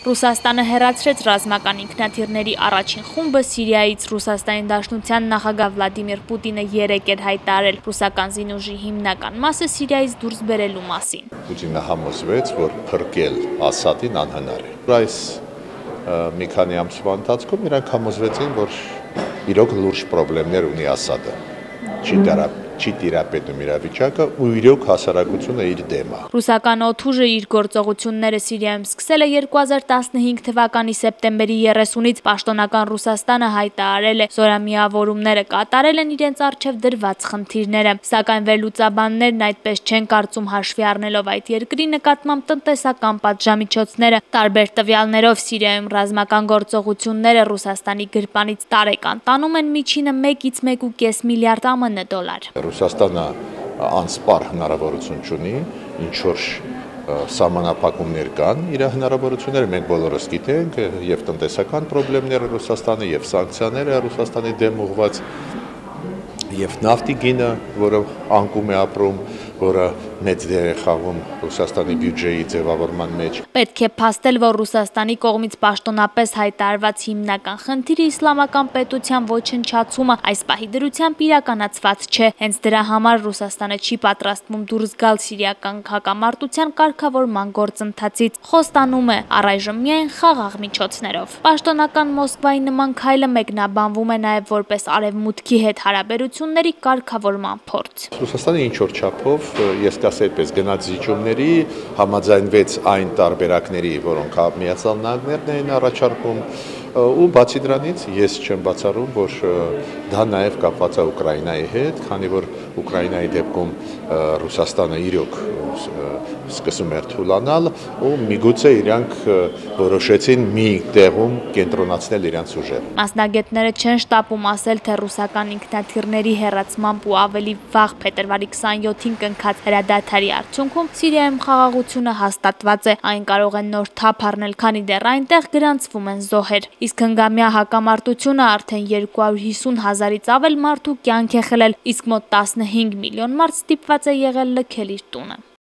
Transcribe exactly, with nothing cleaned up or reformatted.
Ռուսաստանը հեռացրեց ռազմական ինքնաթիռների առաջին խումբը Սիրիայից։ Ռուսաստանի Դաշնության նախագահ Վլադիմիր Պուտինը երեկ էր հայտարարել ռուսական զինուժի հիմնական մասը Սիրիայից դուրս բերելու մասին։ Պուտինը համոզվեց, որ փրկել Ասադին անհնար է։ Այս մի քանի ամսվա ընթացքում իրանք համոզվեցին, որ իրոք լուրջ խնդիրներ ունի Ասադը։ Չի դարա չի տիրապետում իրավիճակը ու իրոք հասարակությունը իր դեմ է։ Ռուսական օդուժը իր գործողությունները Սիրիայում սկսել է երկու հազար տասնհինգ թվականի սեպտեմբերի երեսունից պաշտոնական Ռուսաստանը հայտարարել է զորամիավորումները կատարել են իրենց առջև դրված խնդիրները, սակայն վերլուծաբաններն այդպես չեն կարծում հաշվի առնելով այդ երկրի նկատմամբ տնտեսական պատժամիջոցները։ Տարբեր տվյալներով Սիրիայում ռազմական գործողությունները Ռուսաստանի գրպանից տարեկան տանում են միջինը մեկից մեկ ու կես միլիարդ ԱՄՆ դոլար։ Ռուսաստանը անսպար հնարավորություն ունի, ինչ որ սահմանափակումներ կան, իր հնարավորությունները մենք բոլորս գիտենք, եւ տնտեսական խնդիրները Ռուսաստանի, եւ սանկցիաները Ռուսաստանի դեմ ուղղված, եւ նավթի գինը, որը անկում է ապրում, որը մեծ դեր է խաղում Ռուսաստանի բյուջեի ձևավորման մեջ։ Պետք է փաստել, որ Ռուսաստանի կողմից պաշտոնապես հայտարարված հիմնական խնդիրը իսլամական պետության ոչնչացումը այս պահի դրությամբ իրականացված չէ։ Հենց դրա համար Ռուսաստանը չի պատրաստվում դուրս գալ սիրիական հակամարտության կարգավորման գործընթացից։ Խոստանում է առայժմ միայն խաղաղ միջոցներով։ Պաշտոնական Մոսկվայի նման քայլը մեկնաբանվում է նաև որպես արևմուտքի հետ հարաբերությունների կարգավորման փորձ։ Ռուսաստանը ինչ որ չափով, ես կասեի այդպես, գնաց զիջումների, համաձայնվեց այն տարբերակների, որոնք Միացյալ Նահանգներն էին առաջարկում, ու բացի դրանից ես չեմ բացառում, որ դա նաև կապված է Ուկրաինայի հետ, քանի որ Ուկրաինայի դեպքում Ռուսաստանը իրոք սկսում էր թուլանալ ու միգուցե իրանք որոշեցին մի տեղում կենտրոնացնել իրանց ուժերը։ Մասնագետները չեն շտապում ասել, թե ռուսական ինքնաթիռների հեռացմամբ ու ավելի վաղ փետրվարի քսանյոթին կնքած հրադադարի արդյունքում Սիրիայում խաղաղությունը հաստատված է, այն կարող է նոր թափ առնել, քանի դեռ այնտեղ գրանցվում են զոհեր։ Իսկ հնգամյա հակամարտությունը արդեն երկու հարյուր հիսուն հազարից ավել մարդու կյանք է խլել, իսկ մոտ տասնհինգ միլիոն մարդ ստիպված է եղել լքել իր տունը։